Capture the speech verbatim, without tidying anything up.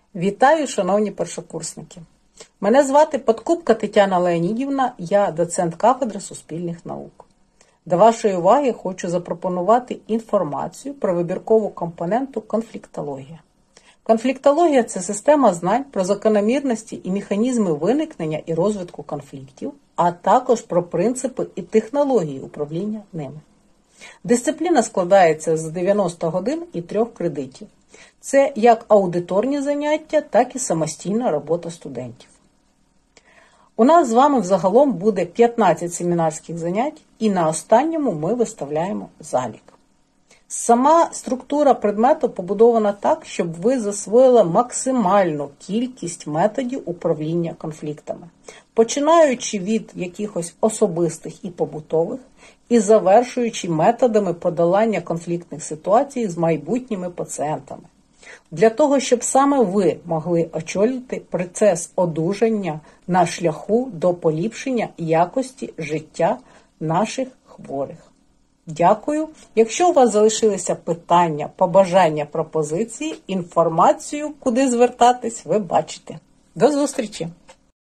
Вітаю, шановні першокурсники! Мене звати Подкупка Тетяна Леонідівна, я доцент кафедри суспільних наук. До вашої уваги хочу запропонувати інформацію про вибіркову компоненту конфліктологія. Конфліктологія – це система знань про закономірності і механізми виникнення і розвитку конфліктів, а також про принципи і технології управління ними. Дисципліна складається з дев'яноста годин і трьох кредитів. Це як аудиторні заняття, так і самостійна робота студентів. У нас з вами взагалом буде п'ятнадцять семінарських занять, і на останньому ми виставляємо залік. Сама структура предмету побудована так, щоб ви засвоїли максимальну кількість методів управління конфліктами, починаючи від якихось особистих і побутових, і завершуючи методами подолання конфліктних ситуацій з майбутніми пацієнтами. Для того, щоб саме ви могли очолити процес одужання на шляху до поліпшення якості життя наших хворих. Дякую. Якщо у вас залишилися питання, побажання, пропозиції, інформацію, куди звертатись, ви бачите. До зустрічі!